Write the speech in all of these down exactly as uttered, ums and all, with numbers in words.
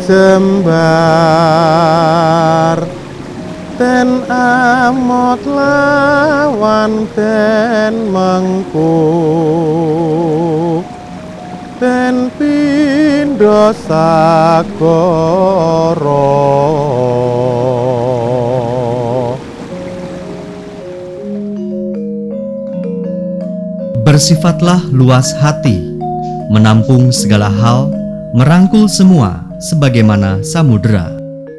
jembar ten amot lawan ten mengku ten pindha sagara. Bersifatlah luas hati, menampung segala hal, merangkul semua sebagaimana samudera.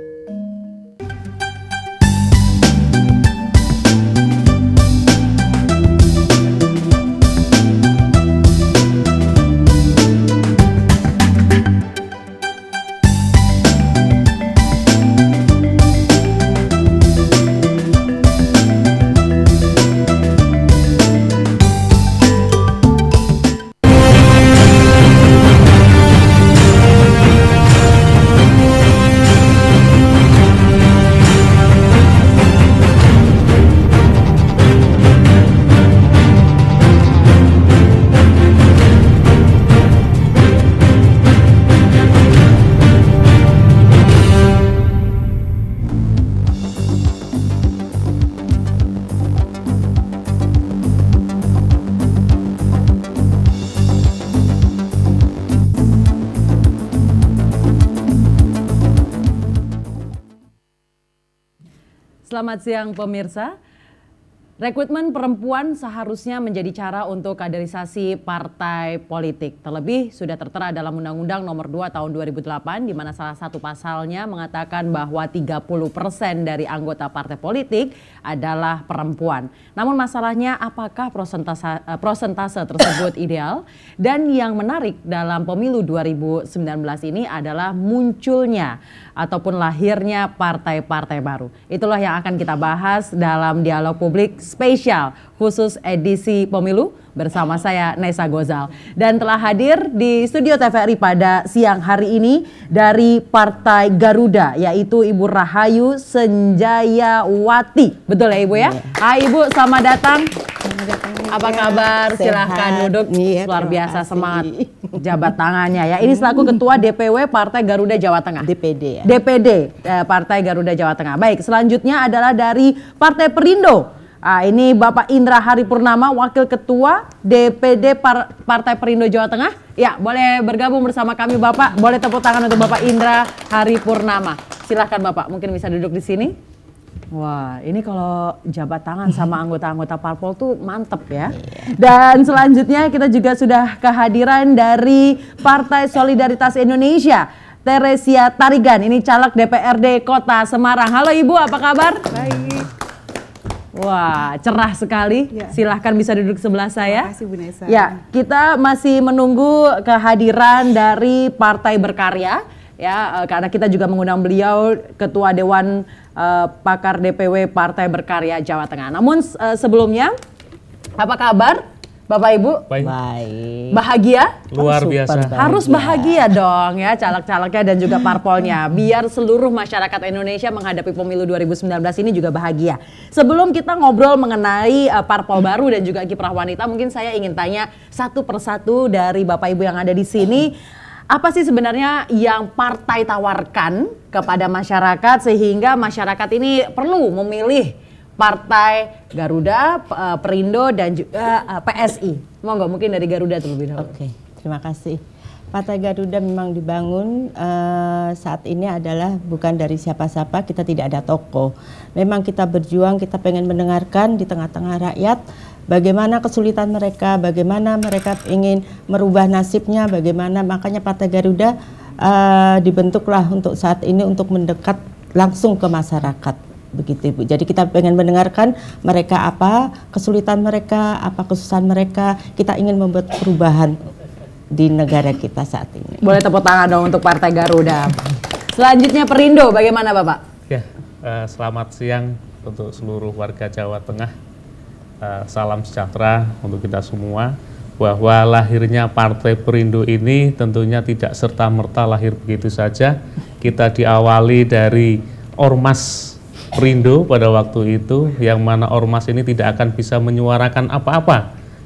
Selamat siang pemirsa. Rekrutmen perempuan seharusnya menjadi cara untuk kaderisasi partai politik. Terlebih sudah tertera dalam Undang-Undang Nomor dua Tahun dua ribu delapan di mana salah satu pasalnya mengatakan bahwa tiga puluh persen dari anggota partai politik adalah perempuan. Namun masalahnya apakah prosentase, prosentase tersebut ideal? Dan yang menarik dalam pemilu dua ribu sembilan belas ini adalah munculnya ataupun lahirnya partai-partai baru. Itulah yang akan kita bahas dalam dialog publik spesial khusus edisi pemilu bersama saya Nesa Gozal. Dan telah hadir di studio T V R I pada siang hari ini dari Partai Garuda yaitu Ibu Rahayu Senjayawati. Betul ya Ibu ya? Hai Ibu, selamat datang. Apa kabar? Sehat. Silahkan duduk. Iya, luar biasa semangat jabat tangannya ya. Ini selaku Ketua D P W Partai Garuda Jawa Tengah. D P D ya. D P D eh, Partai Garuda Jawa Tengah. Baik, selanjutnya adalah dari Partai Perindo. Ah, ini Bapak Indra Hari Purnama, Wakil Ketua D P D Par Partai Perindo Jawa Tengah. Ya, boleh bergabung bersama kami Bapak. Boleh tepuk tangan untuk Bapak Indra Hari Purnama. Silahkan Bapak, mungkin bisa duduk di sini. Wah, ini kalau jabat tangan sama anggota-anggota parpol tuh mantep ya. Dan selanjutnya kita juga sudah kehadiran dari Partai Solidaritas Indonesia, Teresia Tarigan. Ini caleg D P R D Kota Semarang. Halo Ibu, apa kabar? Baik. Wah, cerah sekali. Ya. Silahkan bisa duduk sebelah saya. Terima kasih Bu Nesa. Ya, kita masih menunggu kehadiran dari Partai Berkarya. Ya, karena kita juga mengundang beliau Ketua Dewan uh, Pakar D P W Partai Berkarya Jawa Tengah. Namun uh, sebelumnya, apa kabar Bapak Ibu? Baik. Baik. Bahagia? Luar biasa. Bahagia. Harus bahagia dong ya caleg-calegnya dan juga parpolnya. Biar seluruh masyarakat Indonesia menghadapi pemilu dua ribu sembilan belas ini juga bahagia. Sebelum kita ngobrol mengenai uh, parpol baru dan juga kiprah wanita, mungkin saya ingin tanya satu persatu dari Bapak Ibu yang ada di sini. Apa sih sebenarnya yang partai tawarkan kepada masyarakat sehingga masyarakat ini perlu memilih Partai Garuda, Perindo dan juga P S I? Monggo mungkin dari Garuda terlebih dahulu. Oke, terima kasih. Partai Garuda memang dibangun uh, saat ini adalah bukan dari siapa-siapa, kita tidak ada tokoh. Memang kita berjuang, kita pengen mendengarkan di tengah-tengah rakyat bagaimana kesulitan mereka, bagaimana mereka ingin merubah nasibnya, bagaimana makanya Partai Garuda uh, dibentuklah untuk saat ini untuk mendekat langsung ke masyarakat. Begitu Ibu. Jadi kita pengen mendengarkan mereka apa kesulitan mereka, apa kesusahan mereka. Kita ingin membuat perubahan di negara kita saat ini. Boleh tepuk tangan dong untuk Partai Garuda. Selanjutnya Perindo, bagaimana Bapak? Ya, uh, selamat siang untuk seluruh warga Jawa Tengah. Uh, salam sejahtera untuk kita semua. Bahwa lahirnya Partai Perindo ini tentunya tidak serta-merta lahir begitu saja. Kita diawali dari Ormas Perindo pada waktu itu, yang mana Ormas ini tidak akan bisa menyuarakan apa-apa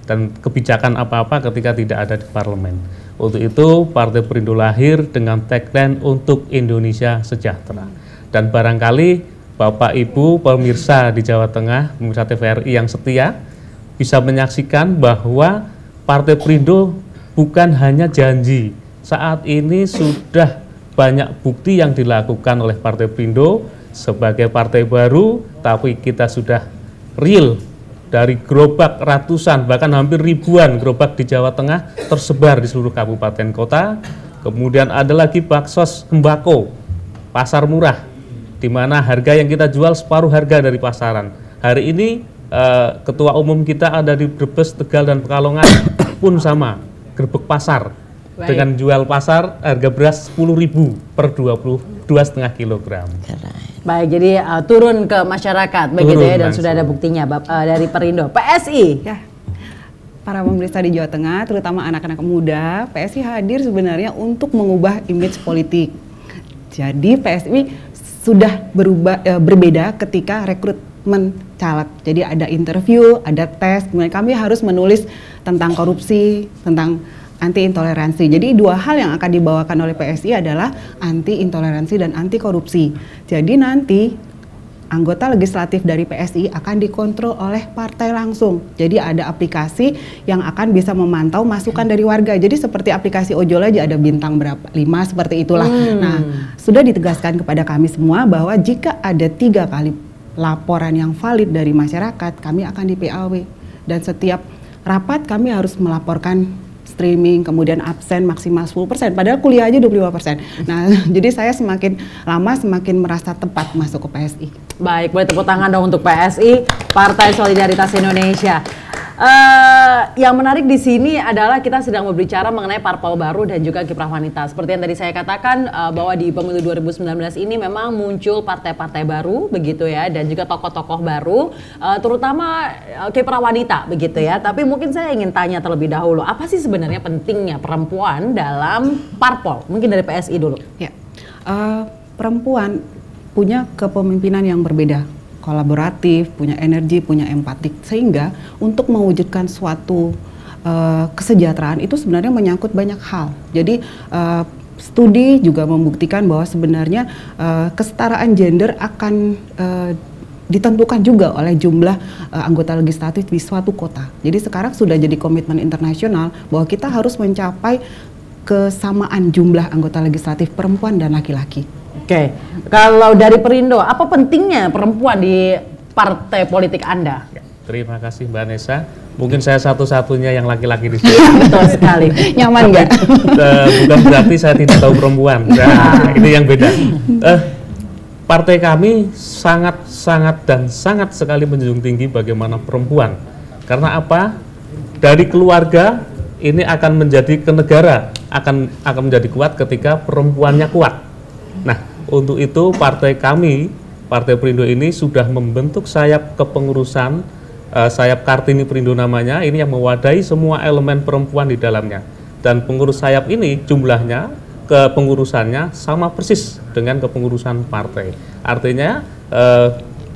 dan kebijakan apa-apa ketika tidak ada di parlemen. Untuk itu Partai Perindo lahir dengan tagline untuk Indonesia sejahtera. Dan barangkali Bapak Ibu pemirsa di Jawa Tengah, pemirsa T V R I yang setia bisa menyaksikan bahwa Partai Perindo bukan hanya janji. Saat ini sudah banyak bukti yang dilakukan oleh Partai Perindo sebagai partai baru, tapi kita sudah real. Dari gerobak ratusan, bahkan hampir ribuan gerobak di Jawa Tengah tersebar di seluruh kabupaten kota. Kemudian ada lagi baksos sembako, pasar murah, di mana harga yang kita jual separuh harga dari pasaran. Hari ini eh, ketua umum kita ada di Brebes, Tegal, dan Pekalongan pun sama, gerbek pasar. Baik. Dengan jual pasar harga beras sepuluh ribu per dua puluh dua koma lima kilogram. Baik, jadi uh, turun ke masyarakat begitu ya, dan langsung. Sudah ada buktinya Bap, uh, dari Perindo. P S I ya, para pemirsa di Jawa Tengah, terutama anak-anak muda, P S I hadir sebenarnya untuk mengubah image politik. Jadi P S I sudah berubah, uh, berbeda ketika rekrutmen caleg. Jadi ada interview, ada tes, kemudian kami harus menulis tentang korupsi, tentang anti intoleransi. Jadi dua hal yang akan dibawakan oleh P S I adalah anti intoleransi dan anti korupsi. Jadi nanti anggota legislatif dari P S I akan dikontrol oleh partai langsung. Jadi ada aplikasi yang akan bisa memantau masukan dari warga. Jadi seperti aplikasi ojol aja, ada bintang berapa, lima seperti itulah. Hmm. Nah, sudah ditegaskan kepada kami semua bahwa jika ada tiga kali laporan yang valid dari masyarakat, kami akan di P A W. Dan setiap rapat kami harus melaporkan streaming, kemudian absen maksimal sepuluh persen, padahal kuliah aja dua puluh lima persen. Nah, jadi saya semakin lama semakin merasa tepat masuk ke P S I. Baik, boleh tepuk tangan dong untuk P S I, Partai Solidaritas Indonesia. Uh, yang menarik di sini adalah kita sedang berbicara mengenai parpol baru dan juga kiprah wanita. Seperti yang tadi saya katakan uh, bahwa di pemilu dua ribu sembilan belas ini memang muncul partai-partai baru begitu ya, dan juga tokoh-tokoh baru, uh, terutama uh, kiprah wanita begitu ya. Tapi mungkin saya ingin tanya terlebih dahulu, apa sih sebenarnya pentingnya perempuan dalam parpol? Mungkin dari P S I dulu. Ya, uh, perempuan punya kepemimpinan yang berbeda, kolaboratif, punya energi, punya empatik, sehingga untuk mewujudkan suatu uh, kesejahteraan itu sebenarnya menyangkut banyak hal. Jadi uh, studi juga membuktikan bahwa sebenarnya uh, kesetaraan gender akan uh, ditentukan juga oleh jumlah uh, anggota legislatif di suatu kota. Jadi sekarang sudah jadi komitmen internasional bahwa kita harus mencapai kesamaan jumlah anggota legislatif perempuan dan laki-laki. Oke, kalau dari Perindo, apa pentingnya perempuan di partai politik Anda? Ya, terima kasih Mbak Nessa. Mungkin saya satu-satunya yang laki-laki di sini. Betul sekali. Nyaman nggak? Uh, bukan berarti saya tidak tahu perempuan. Nah, ini yang beda. Uh, partai kami sangat-sangat dan sangat sekali menjunjung tinggi bagaimana perempuan. Karena apa? Dari keluarga ini akan menjadi ke negara, akan akan menjadi kuat ketika perempuannya kuat. Nah, untuk itu partai kami, Partai Perindo ini sudah membentuk sayap kepengurusan, uh, sayap Kartini Perindo namanya, ini yang mewadahi semua elemen perempuan di dalamnya. Dan pengurus sayap ini jumlahnya, kepengurusannya sama persis dengan kepengurusan partai. Artinya uh,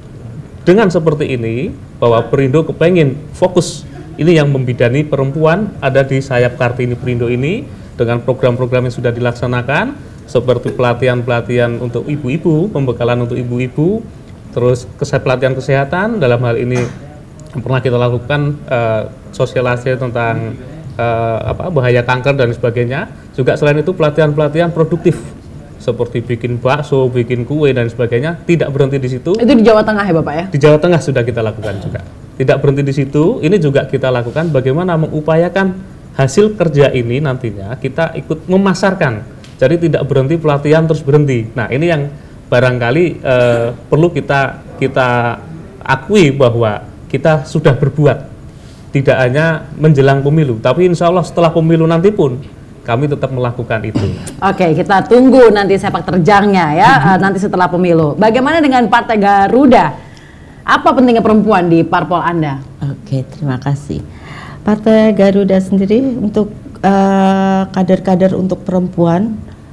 dengan seperti ini, bahwa Perindo kepengen fokus, ini yang membidani perempuan ada di sayap Kartini Perindo ini, dengan program-program yang sudah dilaksanakan, seperti pelatihan-pelatihan untuk ibu-ibu, pembekalan untuk ibu-ibu, terus pelatihan kesehatan, dalam hal ini pernah kita lakukan uh, sosialisasi tentang uh, apa, bahaya kanker dan sebagainya. Juga selain itu pelatihan-pelatihan produktif, seperti bikin bakso, bikin kue dan sebagainya, tidak berhenti di situ. Itu di Jawa Tengah ya Bapak ya? Di Jawa Tengah sudah kita lakukan juga. Tidak berhenti di situ, ini juga kita lakukan bagaimana mengupayakan hasil kerja ini nantinya kita ikut memasarkan. Jadi tidak berhenti pelatihan terus berhenti. Nah, ini yang barangkali eh, perlu kita kita akui bahwa kita sudah berbuat. Tidak hanya menjelang pemilu, tapi insya Allah setelah pemilu nanti pun kami tetap melakukan itu. Oke, kita tunggu nanti sepak terjangnya ya, nanti setelah pemilu. Bagaimana dengan Partai Garuda? Apa pentingnya perempuan di parpol Anda? Oke, terima kasih. Partai Garuda sendiri untuk kader-kader uh, untuk perempuan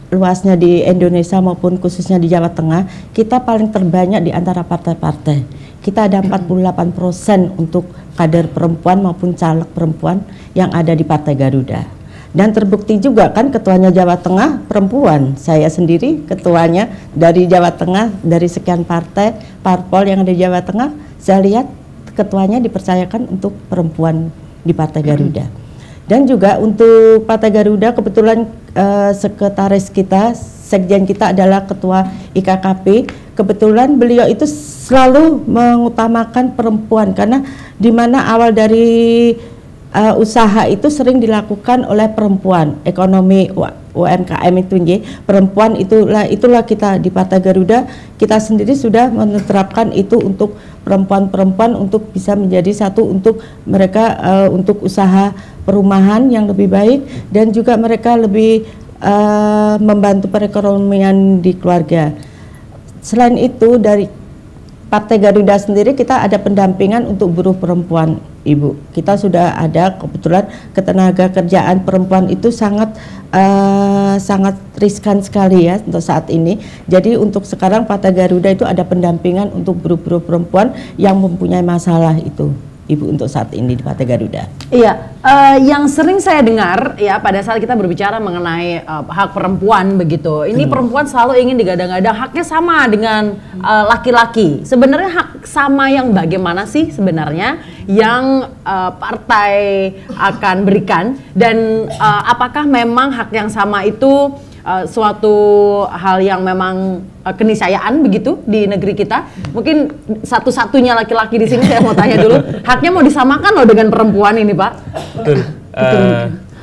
luasnya di Indonesia maupun khususnya di Jawa Tengah, kita paling terbanyak di antara partai-partai. Kita ada empat puluh delapan persen untuk kader perempuan maupun caleg perempuan yang ada di Partai Garuda. Dan terbukti juga kan ketuanya Jawa Tengah perempuan. Saya sendiri ketuanya dari Jawa Tengah, dari sekian partai, parpol yang ada di Jawa Tengah, saya lihat ketuanya dipercayakan untuk perempuan di Partai Garuda. Dan juga untuk Partai Garuda kebetulan uh, sekretaris kita, sekjen kita adalah ketua I K K P. Kebetulan beliau itu selalu mengutamakan perempuan karena di mana awal dari uh, usaha itu sering dilakukan oleh perempuan. Ekonomi U M K M itu nggih, perempuan itulah itulah kita di Partai Garuda kita sendiri sudah menerapkan itu untuk perempuan-perempuan untuk bisa menjadi satu untuk mereka uh, untuk usaha perumahan yang lebih baik dan juga mereka lebih uh, membantu perekonomian di keluarga. Selain itu dari Partai Garuda sendiri kita ada pendampingan untuk buruh perempuan, Ibu. Kita sudah ada kebetulan ketenaga kerjaan perempuan itu sangat uh, sangat riskan sekali ya untuk saat ini. Jadi untuk sekarang Partai Garuda itu ada pendampingan untuk buruh-buruh perempuan yang mempunyai masalah itu, Ibu, untuk saat ini di Partai Garuda. Iya, uh, yang sering saya dengar ya pada saat kita berbicara mengenai uh, hak perempuan begitu, ini hmm. perempuan selalu ingin digadang-gadang haknya sama dengan laki-laki. Uh, sebenarnya hak sama yang bagaimana sih sebenarnya yang uh, partai akan berikan dan uh, apakah memang hak yang sama itu Uh, suatu hal yang memang uh, keniscayaan begitu di negeri kita. Mungkin satu-satunya laki-laki di sini saya mau tanya dulu, haknya mau disamakan loh dengan perempuan ini, Pak. Betul. Uh,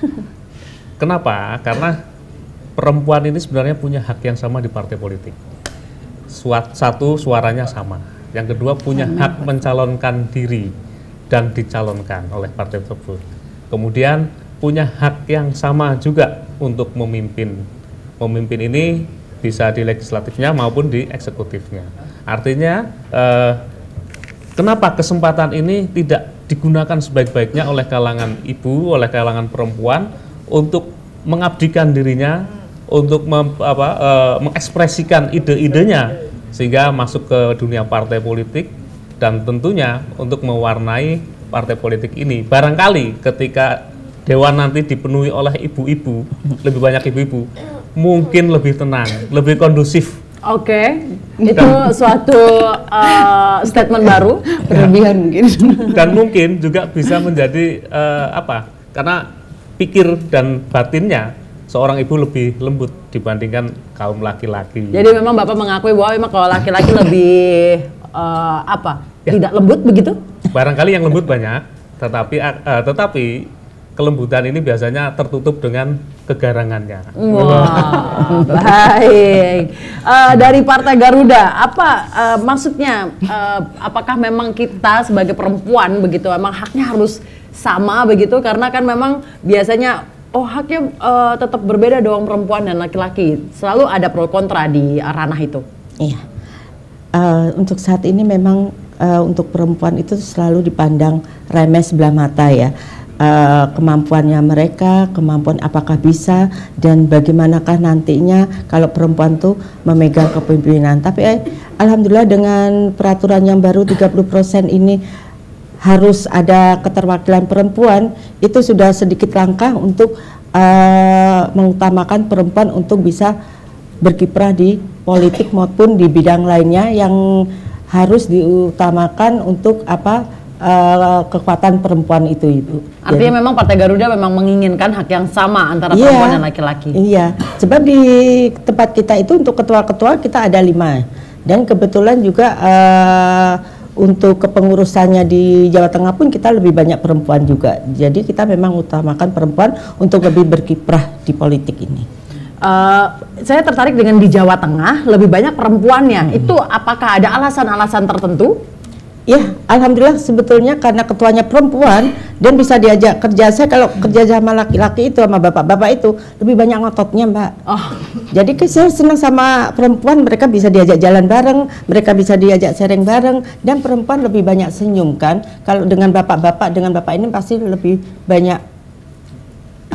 kenapa? Karena perempuan ini sebenarnya punya hak yang sama di partai politik. Suat, satu, suaranya sama. Yang kedua, punya hak mencalonkan diri dan dicalonkan oleh partai tersebut. Kemudian punya hak yang sama juga untuk memimpin. Memimpin ini bisa di legislatifnya maupun di eksekutifnya. Artinya eh, kenapa kesempatan ini tidak digunakan sebaik-baiknya oleh kalangan ibu, oleh kalangan perempuan untuk mengabdikan dirinya, untuk mem, apa, eh, mengekspresikan ide-idenya sehingga masuk ke dunia partai politik dan tentunya untuk mewarnai partai politik ini. Barangkali ketika dewan nanti dipenuhi oleh ibu-ibu, lebih banyak ibu-ibu, mungkin lebih tenang, lebih kondusif. Oke, okay. Itu suatu uh, statement baru, berlebihan mungkin. Dan mungkin juga bisa menjadi uh, apa? Karena pikir dan batinnya seorang ibu lebih lembut dibandingkan kaum laki-laki. Jadi memang Bapak mengakui bahwa memang kalau laki-laki lebih uh, apa? Ya. Tidak lembut begitu? Barangkali yang lembut banyak, tetapi uh, tetapi kelembutan ini biasanya tertutup dengan kegarangannya. Wah, baik. Uh, dari Partai Garuda, apa uh, maksudnya? Uh, apakah memang kita sebagai perempuan begitu, memang haknya harus sama begitu? Karena kan memang biasanya, oh haknya uh, tetap berbeda dong perempuan dan laki-laki. Selalu ada pro kontra di ranah itu. Iya. Uh, untuk saat ini memang uh, untuk perempuan itu selalu dipandang remeh sebelah mata ya. Uh, kemampuannya mereka, kemampuan apakah bisa dan bagaimanakah nantinya kalau perempuan tuh memegang kepemimpinan. Tapi eh, alhamdulillah dengan peraturan yang baru tiga puluh persen ini harus ada keterwakilan perempuan, itu sudah sedikit langkah untuk uh, mengutamakan perempuan untuk bisa berkiprah di politik maupun di bidang lainnya yang harus diutamakan untuk apa? Uh, kekuatan perempuan itu, Ibu. Artinya jadi, memang Partai Garuda memang menginginkan hak yang sama antara iya, perempuan dan laki-laki. Iya, sebab di tempat kita itu untuk ketua-ketua kita ada lima dan kebetulan juga uh, untuk kepengurusannya di Jawa Tengah pun kita lebih banyak perempuan juga. Jadi kita memang utamakan perempuan untuk lebih berkiprah di politik ini. Uh, saya tertarik dengan di Jawa Tengah lebih banyak perempuannya. Hmm. Itu apakah ada alasan-alasan tertentu? Ya, alhamdulillah sebetulnya karena ketuanya perempuan dan bisa diajak kerja. Saya kalau kerja sama laki-laki itu sama bapak-bapak itu lebih banyak ngototnya, Mbak. Oh. Jadi saya senang sama perempuan, mereka bisa diajak jalan bareng, mereka bisa diajak sharing bareng, dan perempuan lebih banyak senyum kan. Kalau dengan bapak-bapak, dengan bapak ini pasti lebih banyak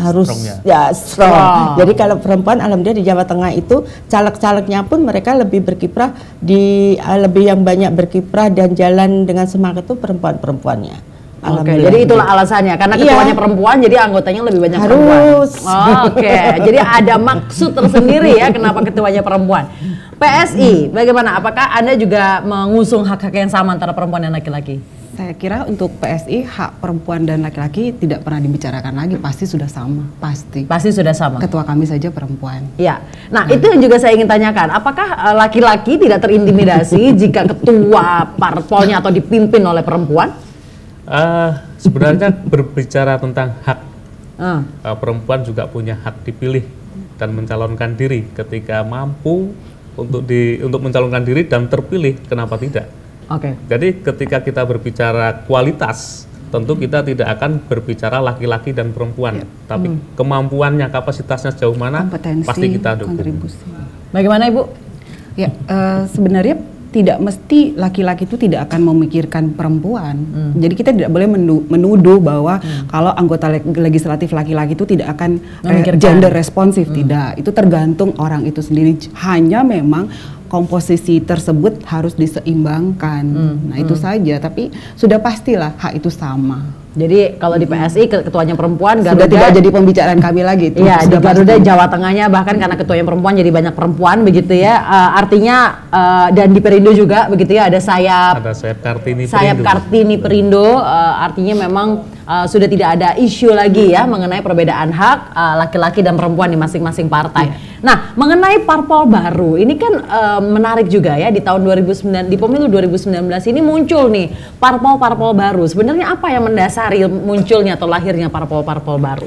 harus Strongnya. ya strong. Strong. Jadi kalau perempuan alhamdulillah di Jawa Tengah itu caleg-calegnya pun mereka lebih berkiprah di uh, lebih yang banyak berkiprah dan jalan dengan semangat itu perempuan-perempuannya. Oke, jadi itulah alasannya karena Iya. ketuanya perempuan jadi anggotanya lebih banyak Harus. perempuan. Oh, Oke, jadi ada maksud tersendiri ya kenapa ketuanya perempuan. P S I, bagaimana? Apakah Anda juga mengusung hak-hak yang sama antara perempuan dan laki-laki? Saya kira untuk P S I hak perempuan dan laki-laki tidak pernah dibicarakan lagi, pasti sudah sama, pasti. Pasti sudah sama. Ketua kami saja perempuan. Ya, nah itu yang juga saya ingin tanyakan. Apakah eh, laki-laki tidak terintimidasi jika ketua parpolnya atau dipimpin oleh perempuan? Uh, sebenarnya berbicara tentang hak, Ah. uh, perempuan juga punya hak dipilih dan mencalonkan diri ketika mampu untuk di untuk mencalonkan diri dan terpilih, kenapa tidak? Oke. Jadi ketika kita berbicara kualitas, tentu kita tidak akan berbicara laki-laki dan perempuan, tapi kemampuannya, kapasitasnya sejauh mana Kompetensi, pasti kita dukung. kontribusi. Bagaimana Ibu? Ya, eh, sebenarnya tidak mesti laki-laki itu tidak akan memikirkan perempuan. Hmm. Jadi kita tidak boleh menu- menuduh bahwa kalau anggota leg- legislatif laki-laki itu tidak akan eh, Memikirkan. gender responsif. Hmm. Tidak, itu tergantung orang itu sendiri. Hanya memang komposisi tersebut harus diseimbangkan. Hmm. Nah itu saja. Tapi sudah pastilah hak itu sama. Jadi kalau di P S I ke- ketuanya perempuan, Sudah Garuda tidak jadi pembicaraan kami lagi. Itu Iya, di sudah Garuda pasti. Jawa Tengahnya bahkan karena ketuanya perempuan jadi banyak perempuan begitu ya. Eh, artinya eh, dan di Perindo juga begitu ya ada sayap Ada sayap Kartini sayap Perindo. Kartini Perindo, eh, artinya memang eh, sudah tidak ada isu lagi ya mengenai perbedaan hak eh, laki-laki dan perempuan di masing-masing partai. Nah, mengenai parpol baru ini kan eh, menarik juga ya di tahun dua ribu sembilan di pemilu dua ribu sembilan belas ini muncul nih parpol-parpol baru. Sebenarnya apa yang mendasari munculnya atau lahirnya parpol-parpol baru?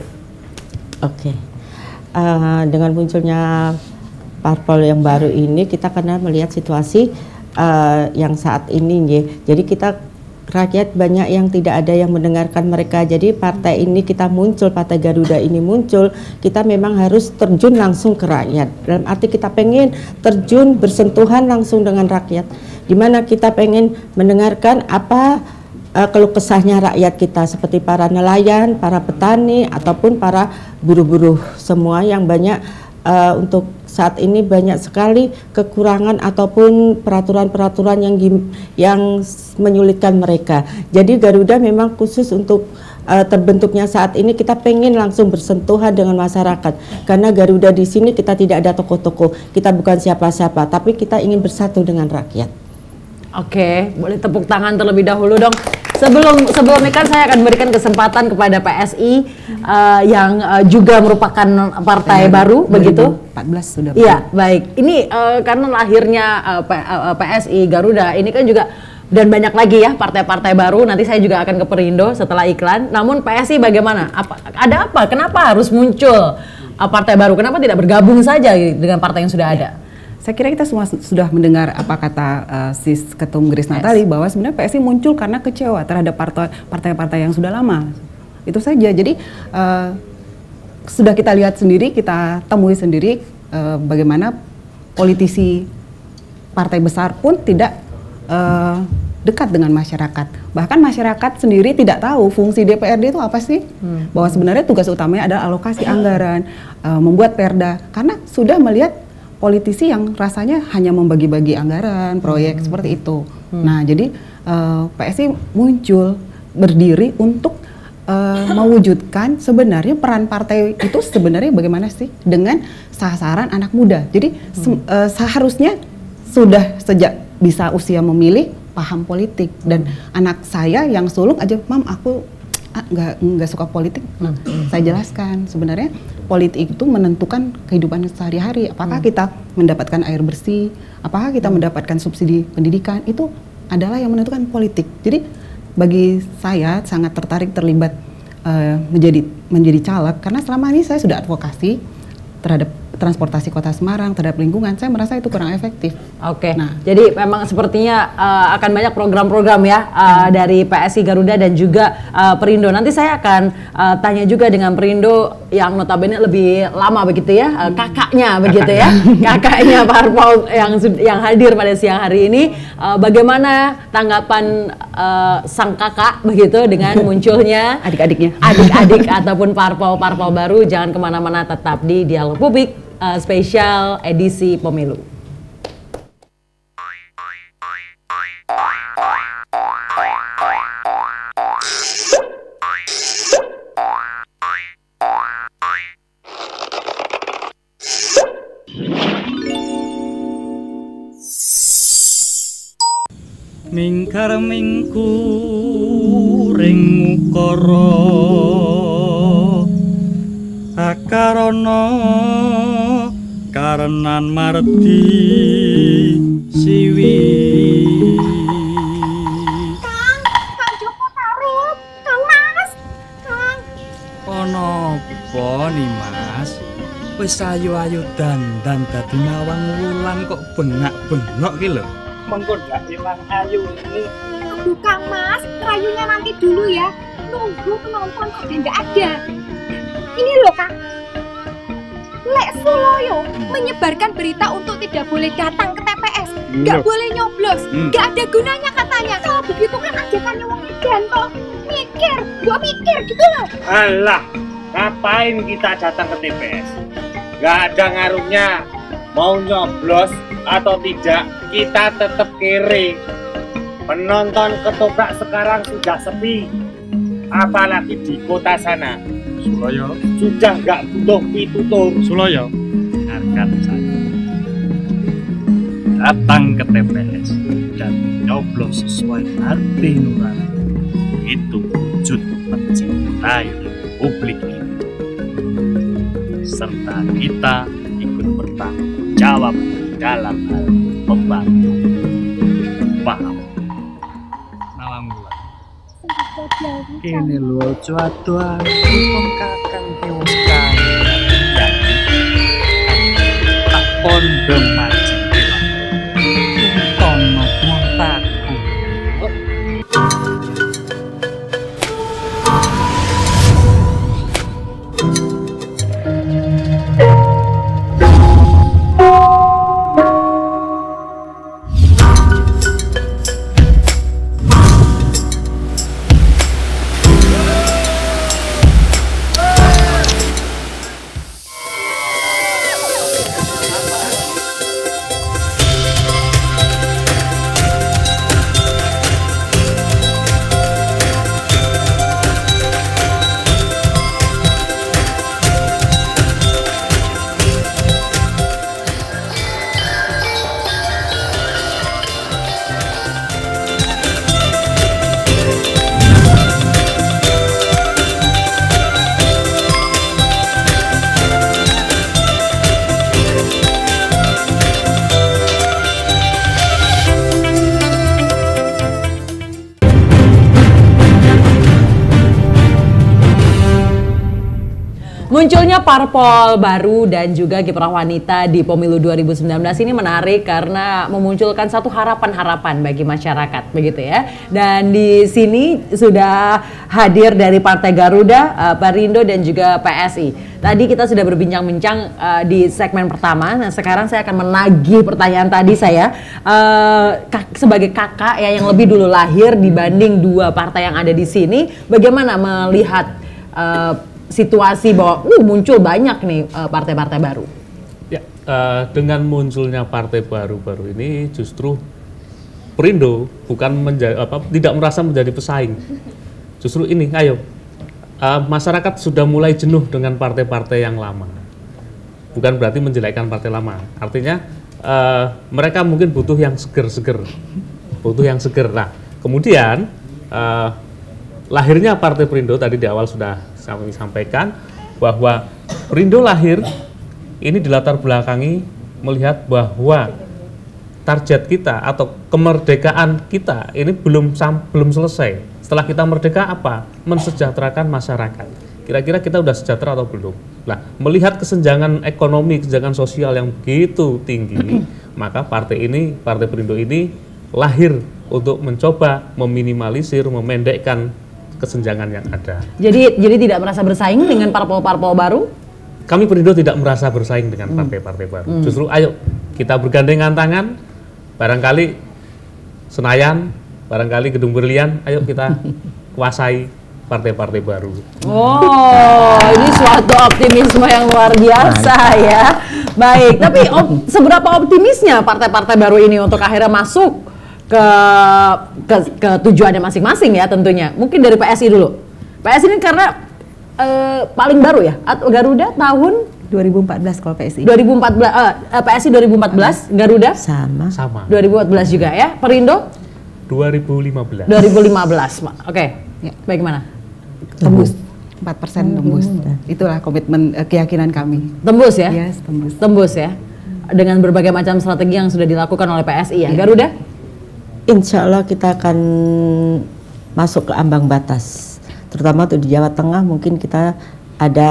Oke. Eh, dengan munculnya parpol yang baru ini kita karena melihat situasi eh, yang saat ini nggih. Jadi kita rakyat banyak yang tidak ada yang mendengarkan mereka. Jadi partai ini kita muncul, Partai Garuda ini muncul, kita memang harus terjun langsung ke rakyat. Dalam arti kita pengen terjun bersentuhan langsung dengan rakyat. Di mana kita pengen mendengarkan apa uh, keluh kesahnya rakyat kita seperti para nelayan, para petani ataupun para buruh-buruh semua yang banyak uh, untuk saat ini banyak sekali kekurangan ataupun peraturan-peraturan yang gim- yang menyulitkan mereka. Jadi Garuda memang khusus untuk uh, terbentuknya saat ini kita pengen langsung bersentuhan dengan masyarakat. Karena Garuda di sini kita tidak ada tokoh-tokoh, kita bukan siapa-siapa, tapi kita ingin bersatu dengan rakyat. Oke, boleh tepuk tangan terlebih dahulu dong. Sebelum sebelumnya kan saya akan berikan kesempatan kepada P S I uh, yang uh, juga merupakan partai baru begitu. dua ribu empat belas sudah. Iya, baik. Ini uh, karena lahirnya uh, P- uh, P S I Garuda ini kan juga dan banyak lagi ya partai-partai baru. Nanti saya juga akan ke Perindo setelah iklan. Namun P S I bagaimana? Apa ada apa? Kenapa harus muncul uh, partai baru? Kenapa tidak bergabung saja dengan partai yang sudah ada? Saya kira kita semua su- sudah mendengar apa kata uh, Sis Ketum Grace Natali bahwa sebenarnya P S I muncul karena kecewa terhadap partai- partai-partai yang sudah lama. Itu saja. Jadi uh, sudah kita lihat sendiri, kita temui sendiri uh, bagaimana politisi partai besar pun tidak uh, dekat dengan masyarakat. Bahkan masyarakat sendiri tidak tahu fungsi D P R D itu apa sih. Hmm. Bahwa sebenarnya tugas utamanya adalah alokasi anggaran, uh, membuat perda. Karena sudah melihat politisi yang rasanya hanya membagi-bagi anggaran, proyek hmm. seperti itu. Hmm. Nah, jadi uh, P S I muncul berdiri untuk uh, mewujudkan sebenarnya peran partai itu sebenarnya bagaimana sih dengan sasaran anak muda. Jadi hmm. se- uh, seharusnya sudah sejak bisa usia memilih paham politik dan hmm. anak saya yang sulung aja, "Mam, aku ah, nggak nggak suka politik." Nah, hmm. saya jelaskan sebenarnya politik itu menentukan kehidupan sehari-hari. Apakah hmm. kita mendapatkan air bersih, apakah kita hmm. mendapatkan subsidi pendidikan, itu adalah yang menentukan politik. Jadi bagi saya sangat tertarik terlibat uh, menjadi menjadi caleg karena selama ini saya sudah advokasi terhadap transportasi Kota Semarang, terhadap lingkungan, saya merasa itu kurang efektif. Oke, Nah. jadi memang sepertinya uh, akan banyak program-program ya uh, hmm. dari P S I Garuda dan juga uh, Perindo. Nanti saya akan uh, tanya juga dengan Perindo yang notabene lebih lama begitu ya, uh, kakaknya begitu ya, kakaknya parpol yang yang hadir pada siang hari ini. Uh, bagaimana tanggapan uh, sang kakak begitu dengan munculnya Adik-adiknya, adik-adik ataupun parpol-parpol baru? Jangan kemana-mana, tetap di Dialog Publik. Uh, spesial edisi pemilu. Mingkar mingku ring ukara akarono karenan marti siwi. Kang, Kang Joko Tarub, Kang Mas, Kang. Ono apa nih Mas? Wis ayu-ayu dandan dadi nawang wulan kok bengak-bengok ki lho. Mengko ndak ilang ayu ini. Aduh Kang Mas, rayunya nanti dulu ya. Nunggu penonton pada nggak ada. Ini loh Kang, Lek Suloyo menyebarkan berita untuk tidak boleh datang ke T P S, nggak boleh nyoblos, nggak hmm. ada gunanya katanya. Kalau begitu kan ajakannya wong edan kok mikir, gua mikir gitu loh. Alah, ngapain kita datang ke T P S? Nggak ada ngaruhnya mau nyoblos atau tidak, kita tetap kiri. Penonton ketoprak sekarang sudah sepi, apalagi di kota sana. Suloyo sudah nggak butuh pitutur. Suloyo, dengarkan saya. Datang ke T P S dan nyoblos sesuai hati nurani itu wujud mencintai publik ini, serta kita ikut bertanggung jawab dalam hal membantu. Paham? Malam bulan. Ini lho cuaca pun kakang wong kaya tak pondong maji tono montaku. Munculnya parpol baru dan juga kiprah wanita di pemilu dua ribu sembilan belas ini menarik karena memunculkan satu harapan-harapan bagi masyarakat, begitu ya. Dan di sini sudah hadir dari Partai Garuda, uh, Perindo dan juga P S I. Tadi kita sudah berbincang-bincang uh, di segmen pertama. Nah, sekarang saya akan menagih pertanyaan tadi saya uh, kak, sebagai kakak ya yang lebih dulu lahir dibanding dua partai yang ada di sini. Bagaimana melihat uh, situasi bahwa uh, muncul banyak nih uh, partai-partai baru? Ya, uh, dengan munculnya partai baru-baru ini justru Perindo bukan menjadi apa tidak merasa menjadi pesaing. Justru ini, ayo uh, masyarakat sudah mulai jenuh dengan partai-partai yang lama. Bukan berarti menjelekkan partai lama. Artinya uh, mereka mungkin butuh yang seger-seger, butuh yang seger. Nah, kemudian uh, lahirnya Partai Perindo tadi di awal sudah kami sampaikan bahwa Perindo lahir ini dilatar belakangi melihat bahwa target kita atau kemerdekaan kita ini belum belum selesai. Setelah kita merdeka apa? Mensejahterakan masyarakat. kira-kira kita udah sejahtera atau belum? Nah, melihat kesenjangan ekonomi, kesenjangan sosial yang begitu tinggi, maka partai ini, Partai Perindo ini lahir untuk mencoba meminimalisir, memendekkan kesenjangan yang ada. Jadi jadi tidak merasa bersaing dengan parpol-parpol baru? Kami Perindo tidak merasa bersaing dengan partai-partai baru. Hmm. Justru ayo kita bergandengan tangan, barangkali Senayan, barangkali Gedung Berlian, ayo kita kuasai partai-partai baru. Oh, ini suatu optimisme yang luar biasa ya. Baik, tapi op, seberapa optimisnya partai-partai baru ini untuk akhirnya masuk ke ke, ke tujuannya masing-masing ya tentunya. Mungkin dari P S I dulu. P S I ini karena eh, paling baru ya, atau Garuda tahun dua ribu empat belas kalau P S I. dua ribu empat belas, eh, P S I dua ribu empat belas, Garuda Sama. Sama. dua ribu empat belas juga ya. Perindo dua ribu lima belas. dua ribu lima belas. Oke. Ya. Bagaimana? Tembus empat persen tembus. Itulah komitmen uh, keyakinan kami. Tembus ya? Yes, tembus. Tembus ya. Dengan berbagai macam strategi yang sudah dilakukan oleh P S I ya. Garuda? Insya Allah kita akan masuk ke ambang batas. Terutama untuk di Jawa Tengah mungkin kita ada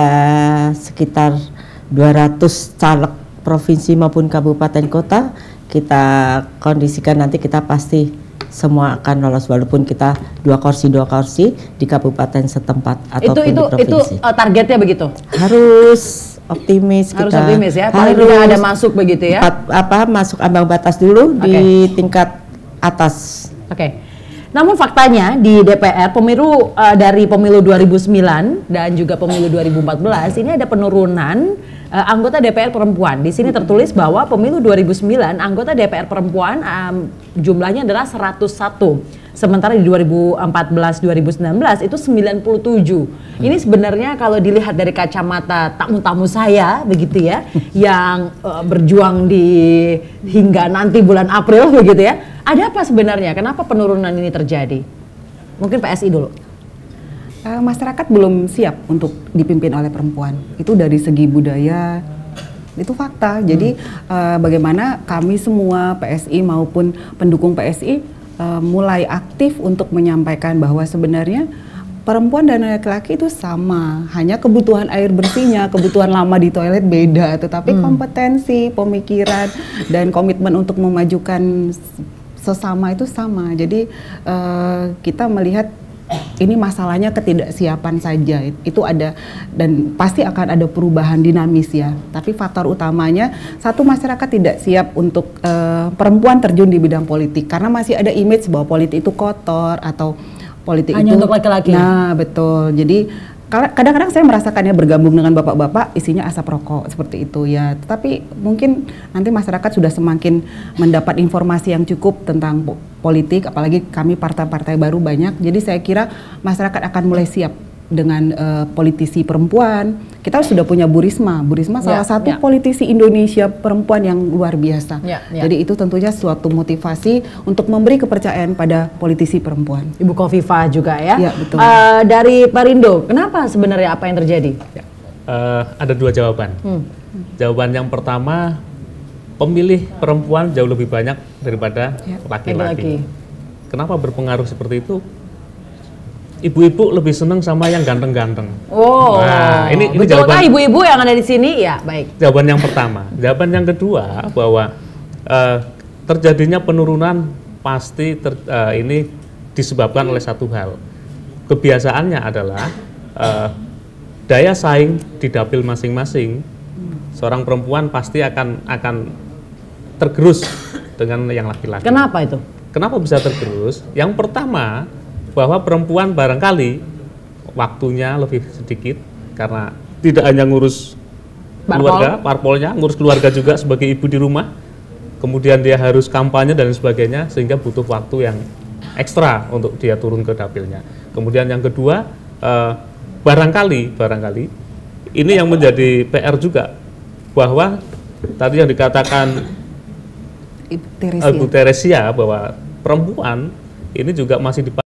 sekitar dua ratus caleg provinsi maupun kabupaten kota. Kita kondisikan nanti kita pasti semua akan lolos walaupun kita dua kursi dua kursi di kabupaten setempat ataupun itu itu di provinsi. itu uh, targetnya begitu. Harus optimis Harus kita. optimis ya. Paling tidak ada masuk begitu ya. Empat, apa masuk ambang batas dulu Oke. di tingkat atas. Oke. Namun faktanya di D P R pemilu uh, dari pemilu dua ribu sembilan dan juga pemilu dua ribu empat belas ini ada penurunan uh, anggota D P R perempuan. Di sini tertulis bahwa pemilu dua ribu sembilan anggota D P R perempuan um, jumlahnya adalah seratus satu. Sementara di dua ribu empat belas dua ribu sembilan belas itu sembilan puluh tujuh. Ini sebenarnya kalau dilihat dari kacamata tamu-tamu saya begitu ya, yang uh, berjuang di hingga nanti bulan April begitu ya. Ada apa sebenarnya? Kenapa penurunan ini terjadi? Mungkin P S I dulu. Uh, masyarakat belum siap untuk dipimpin oleh perempuan. Itu dari segi budaya, itu fakta. Jadi uh, bagaimana kami semua P S I maupun pendukung P S I uh, mulai aktif untuk menyampaikan bahwa sebenarnya perempuan dan laki-laki itu sama, hanya kebutuhan air bersihnya, kebutuhan lama di toilet beda, tetapi hmm. kompetensi, pemikiran, dan komitmen untuk memajukan sesama itu sama. Jadi uh, kita melihat ini masalahnya ketidaksiapan saja, itu ada dan pasti akan ada perubahan dinamis ya. Tapi faktor utamanya satu, masyarakat tidak siap untuk uh, perempuan terjun di bidang politik karena masih ada image bahwa politik itu kotor atau politik hanya itu untuk laki-laki. Nah, betul. Jadi kadang-kadang saya merasakannya bergabung dengan bapak-bapak isinya asap rokok seperti itu ya. Tetapi mungkin nanti masyarakat sudah semakin mendapat informasi yang cukup tentang politik, apalagi kami partai-partai baru banyak. Jadi saya kira masyarakat akan mulai siap dengan uh, politisi perempuan. Kita sudah punya Bu Risma. Bu Risma salah ya, satu ya. politisi Indonesia perempuan yang luar biasa. Ya, ya. Jadi itu tentunya suatu motivasi untuk memberi kepercayaan pada politisi perempuan. Ibu Khofifah juga ya. Ya, betul. Uh, dari Perindo, kenapa sebenarnya apa yang terjadi? Ya. Uh, ada dua jawaban. Hmm. Jawaban yang pertama, pemilih perempuan jauh lebih banyak daripada laki-laki. Ya. Kenapa berpengaruh seperti itu? Ibu-ibu lebih seneng sama yang ganteng-ganteng. Oh, nah, ini, ini betulkah ibu-ibu yang ada di sini? Ya, baik. Jawaban yang pertama. Jawaban yang kedua bahwa uh, terjadinya penurunan pasti ter, uh, ini disebabkan oleh satu hal. Kebiasaannya adalah uh, daya saing di dapil masing-masing. Seorang perempuan pasti akan akan tergerus dengan yang laki-laki. Kenapa itu? Kenapa bisa tergerus? Yang pertama, bahwa perempuan barangkali waktunya lebih sedikit karena tidak hanya ngurus keluarga, parpolnya, ngurus keluarga juga sebagai ibu di rumah, kemudian dia harus kampanye dan sebagainya, sehingga butuh waktu yang ekstra untuk dia turun ke dapilnya. Kemudian yang kedua, eh, barangkali, barangkali ini yang menjadi P R juga, bahwa tadi yang dikatakan Ibu Teresia, Ibu Teresia bahwa perempuan ini juga masih